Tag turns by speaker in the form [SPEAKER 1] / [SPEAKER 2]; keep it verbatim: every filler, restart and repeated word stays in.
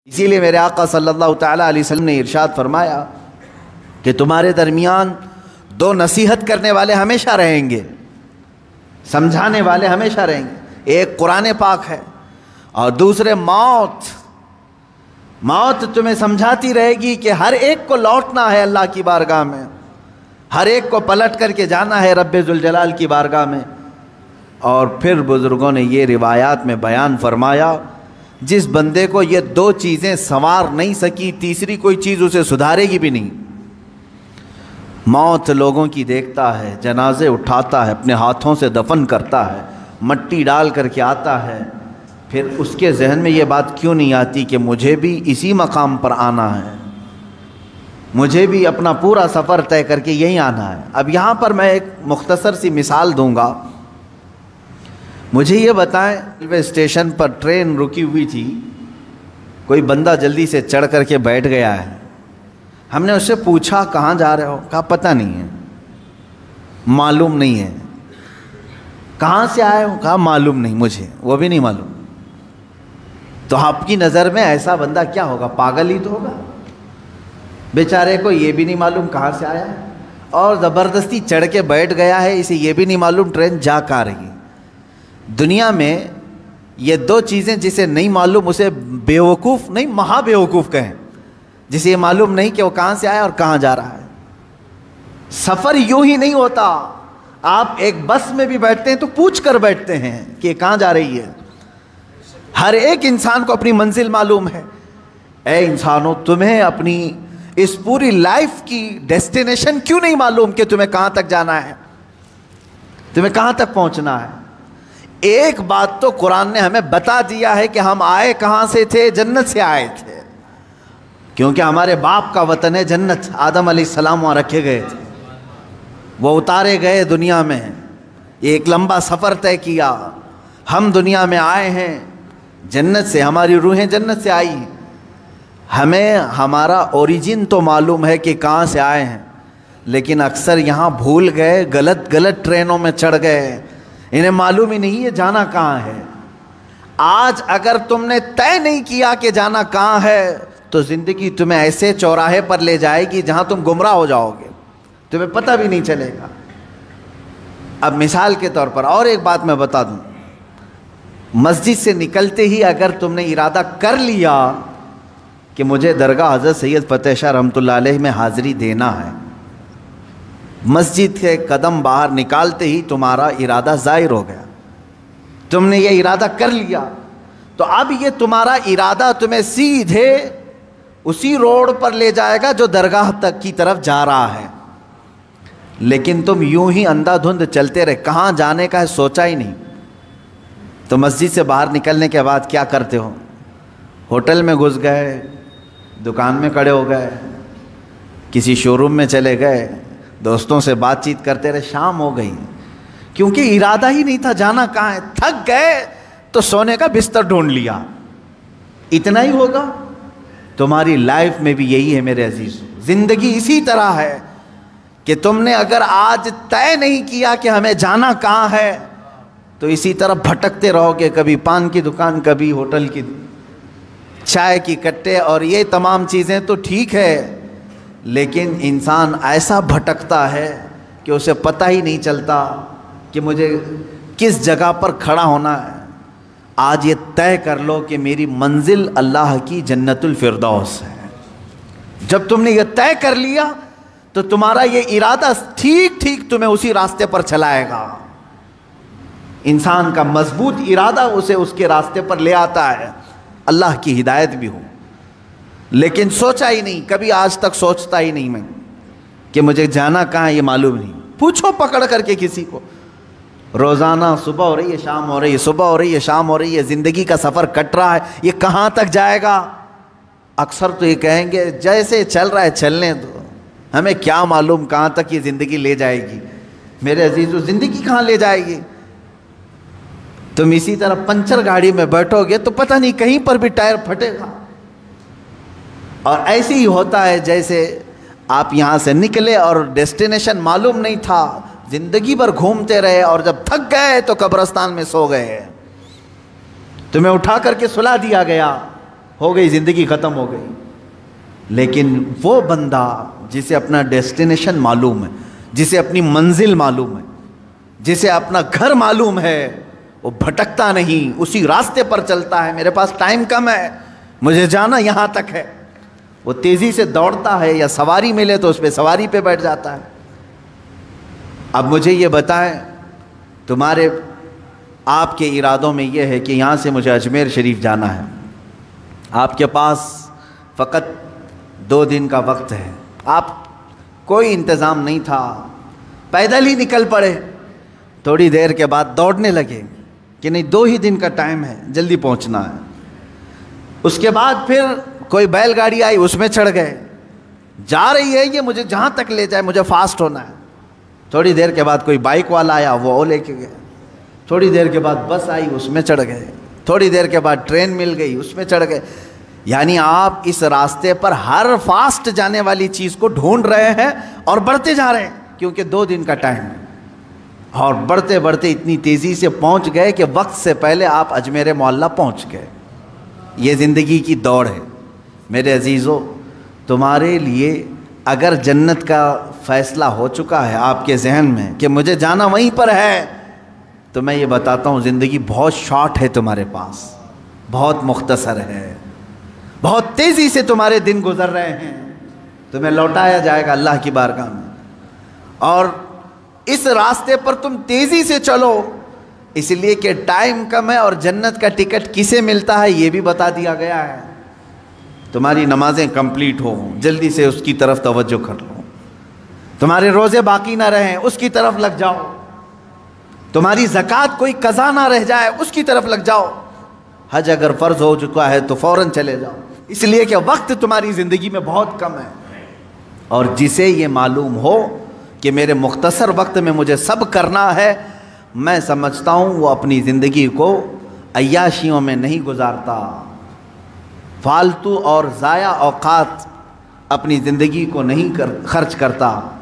[SPEAKER 1] اسی لیے میرے آقا صلی اللہ تعالیٰ علیہ وسلم نے ارشاد فرمایا کہ تمہارے درمیان دو نصیحت کرنے والے ہمیشہ رہیں گے، سمجھانے والے ہمیشہ رہیں گے، ایک قرآن پاک ہے اور دوسرے موت۔ موت تمہیں سمجھاتی رہے گی کہ ہر ایک کو لوٹنا ہے اللہ کی بارگاہ میں، ہر ایک کو پلٹ کر کے جانا ہے رب ذوالجلال کی بارگاہ میں۔ اور پھر بزرگوں نے یہ روایات میں بیان فرمایا، جس بندے کو یہ دو چیزیں سنوار نہیں سکی، تیسری کوئی چیز اسے سدھارے گی بھی نہیں۔ موت لوگوں کی دیکھتا ہے، جنازے اٹھاتا ہے، اپنے ہاتھوں سے دفن کرتا ہے، مٹی ڈال کر کے آتا ہے، پھر اس کے ذہن میں یہ بات کیوں نہیں آتی کہ مجھے بھی اسی مقام پر آنا ہے، مجھے بھی اپنا پورا سفر طے کر کے یہیں آنا ہے۔ اب یہاں پر میں ایک مختصر سی مثال دوں گا۔ مجھے یہ بتائیں، ریلوے اسٹیشن پر ٹرین رکی ہوئی تھی، کوئی بندہ جلدی سے چڑھ کر کے بیٹھ گیا ہے، ہم نے اس سے پوچھا کہاں جا رہے ہو؟ کہا پتہ نہیں ہے، معلوم نہیں ہے۔ کہاں سے آئے ہو؟ کہا معلوم نہیں مجھے، وہ بھی نہیں معلوم۔ تو آپ کی نظر میں ایسا بندہ کیا ہوگا؟ پاگل ہی تو ہوگا، بیچارے کو یہ بھی نہیں معلوم کہاں سے آیا ہے اور زبردستی چڑھ کے بیٹھ گیا ہے، اسے یہ بھی نہیں معلوم ٹرین جا کہاں رہی۔ دنیا میں یہ دو چیزیں جسے نہیں معلوم اسے بیوقوف نہیں، مہا بیوقوف کہیں، جسے یہ معلوم نہیں کہ وہ کہاں سے آیا اور کہاں جا رہا ہے۔ سفر یوں ہی نہیں ہوتا، آپ ایک بس میں بھی بیٹھتے ہیں تو پوچھ کر بیٹھتے ہیں کہ کہاں جا رہی ہے۔ ہر ایک انسان کو اپنی منزل معلوم ہے۔ اے انسانوں، تمہیں اپنی اس پوری لائف کی ڈیسٹینیشن کیوں نہیں معلوم کہ تمہیں کہاں تک جانا ہے، تمہیں کہاں تک پہنچنا ہے؟ ایک بات تو قرآن نے ہمیں بتا دیا ہے کہ ہم آئے کہاں سے تھے؟ جنت سے آئے تھے، کیونکہ ہمارے باپ کا وطن ہے جنت، آدم علیہ السلام وہاں رکھے گئے تھے، وہ اتارے گئے دنیا میں، ایک لمبا سفر طے کیا، ہم دنیا میں آئے ہیں جنت سے، ہماری روحیں جنت سے آئی ہیں۔ ہمیں ہمارا اوریجن تو معلوم ہے کہ کہاں سے آئے ہیں، لیکن اکثر یہاں بھول گئے، غلط غلط ٹرینوں میں چڑھ گئے، انہیں معلوم ہی نہیں ہے جانا کہاں ہے۔ آج اگر تم نے طے نہیں کیا کہ جانا کہاں ہے تو زندگی تمہیں ایسے چوراہے پر لے جائے گی جہاں تم گمراہ ہو جاؤ گے، تمہیں پتہ بھی نہیں چلے گا۔ اب مثال کے طور پر اور ایک بات میں بتا دوں، مسجد سے نکلتے ہی اگر تم نے ارادہ کر لیا کہ مجھے درگاہ حضرت سید فتح شاہ رحمۃ اللہ علیہ میں حاضری دینا ہے، مسجد کے قدم باہر نکالتے ہی تمہارا ارادہ ظاہر ہو گیا، تم نے یہ ارادہ کر لیا، تو اب یہ تمہارا ارادہ تمہیں سیدھے اسی روڈ پر لے جائے گا جو درگاہ تک کی طرف جا رہا ہے۔ لیکن تم یوں ہی اندھا دھند چلتے رہے، کہاں جانے کا ہے سوچا ہی نہیں۔ تو مسجد سے باہر نکلنے کے بعد کیا کرتے ہو؟ ہوٹل میں گھس گئے، دکان میں کھڑے ہو گئے، کسی شو روم میں چلے گئے، دوستوں سے بات چیت کرتے رہے، شام ہو گئی، کیونکہ ارادہ ہی نہیں تھا جانا کہاں ہے۔ تھک گئے تو سونے کا بستر ڈھونڈ لیا۔ اتنا ہی ہوگا تمہاری لائف میں بھی، یہی ہے میرے عزیز، زندگی اسی طرح ہے کہ تم نے اگر آج طے نہیں کیا کہ ہمیں جانا کہاں ہے تو اسی طرح بھٹکتے رہو گے، کبھی پان کی دکان، کبھی ہوٹل کی چائے کی کٹے، اور یہ تمام چیزیں تو ٹھیک ہے، لیکن انسان ایسا بھٹکتا ہے کہ اسے پتہ ہی نہیں چلتا کہ مجھے کس جگہ پر کھڑا ہونا ہے۔ آج یہ طے کر لو کہ میری منزل اللہ کی جنت الفردوس ہے۔ جب تم نے یہ طے کر لیا تو تمہارا یہ ارادہ ٹھیک ٹھیک تمہیں اسی راستے پر چلائے گا۔ انسان کا مضبوط ارادہ اسے اس کے راستے پر لے آتا ہے، اللہ کی ہدایت بھی ہو، لیکن سوچا ہی نہیں، کبھی آج تک سوچتا ہی نہیں میں کہ مجھے جانا کہاں ہے، یہ معلوم نہیں۔ پوچھو پکڑ کر کے کسی کو، روزانہ صبح ہو رہی ہے شام ہو رہی ہے، صبح ہو رہی ہے شام ہو رہی ہے، زندگی کا سفر کٹ رہا ہے، یہ کہاں تک جائے گا؟ اکثر تو یہ کہیں گے جیسے چل رہا ہے چلنے دو، ہمیں کیا معلوم کہاں تک یہ زندگی لے جائے گی۔ میرے عزیزو، زندگی کہاں لے جائے گی؟ تم اسی طرح پنچر گاڑی میں بیٹھو گے تو پتہ نہیں کہیں پر بھی ٹائر پھٹے گا، اور ایسے ہی ہوتا ہے جیسے آپ یہاں سے نکلے اور ڈیسٹینیشن معلوم نہیں تھا، زندگی بھر گھومتے رہے اور جب تھک گئے تو قبرستان میں سو گئے، تمہیں اٹھا کر کے سلا دیا گیا، ہو گئی زندگی ختم ہو گئی. لیکن وہ بندہ جسے اپنا ڈیسٹینیشن معلوم ہے، جسے اپنی منزل معلوم ہے، جسے اپنا گھر معلوم ہے، وہ بھٹکتا نہیں، اسی راستے پر چلتا ہے. میرے پاس ٹائم کم ہے، مجھے جانا یہاں تک ہے. وہ تیزی سے دوڑتا ہے، یا سواری ملے تو اس پہ سواری پہ بیٹھ جاتا ہے. اب مجھے یہ بتائیں، تمہارے آپ کے ارادوں میں یہ ہے کہ یہاں سے مجھے اجمیر شریف جانا ہے، آپ کے پاس فقط دو دن کا وقت ہے، آپ کوئی انتظام نہیں تھا، پیدل ہی نکل پڑے. تھوڑی دیر کے بعد دوڑنے لگے کہ نہیں دو ہی دن کا ٹائم ہے، جلدی پہنچنا ہے. اس کے بعد پھر کوئی بیل گاڑی آئی، اس میں چڑھ گئے، جا رہی ہے یہ مجھے جہاں تک لے جائے، مجھے فاسٹ ہونا ہے. تھوڑی دیر کے بعد کوئی بائک والا آیا، وہ لے کے گئے. تھوڑی دیر کے بعد بس آئی، اس میں چڑھ گئے. تھوڑی دیر کے بعد ٹرین مل گئی، اس میں چڑھ گئے. یعنی آپ اس راستے پر ہر فاسٹ جانے والی چیز کو ڈھونڈ رہے ہیں اور بڑھتے جا رہے ہیں، کیونکہ دو دن کا ٹائم ہے. اور بڑھتے بڑھتے اتنی تیزی سے پہنچ گئے کہ وقت سے پہلے آپ اجمیر معلیٰ پہنچ گئے. یہ زندگی کی دوڑ ہے. میرے عزیزو، تمہارے لیے اگر جنت کا فیصلہ ہو چکا ہے آپ کے ذہن میں کہ مجھے جانا وہیں پر ہے، تو میں یہ بتاتا ہوں زندگی بہت شارٹ ہے، تمہارے پاس بہت مختصر ہے، بہت تیزی سے تمہارے دن گزر رہے ہیں. تمہیں لوٹایا جائے گا اللہ کی بارگاہ میں، اور اس راستے پر تم تیزی سے چلو، اس لیے کہ ٹائم کم ہے. اور جنت کا ٹکٹ کسے ملتا ہے یہ بھی بتا دیا گیا ہے. تمہاری نمازیں کمپلیٹ ہوں، جلدی سے اس کی طرف توجہ کر لو. تمہارے روزے باقی نہ رہیں، اس کی طرف لگ جاؤ. تمہاری زکوٰۃ کوئی قضا نہ رہ جائے، اس کی طرف لگ جاؤ. حج اگر فرض ہو چکا ہے تو فوراً چلے جاؤ، اس لیے کہ وقت تمہاری زندگی میں بہت کم ہے. اور جسے یہ معلوم ہو کہ میرے مختصر وقت میں مجھے سب کرنا ہے، میں سمجھتا ہوں وہ اپنی زندگی کو عیاشیوں میں نہیں گزارتا، فالتو اور ضائع اوقات اپنی زندگی کو نہیں کر خرچ کرتا.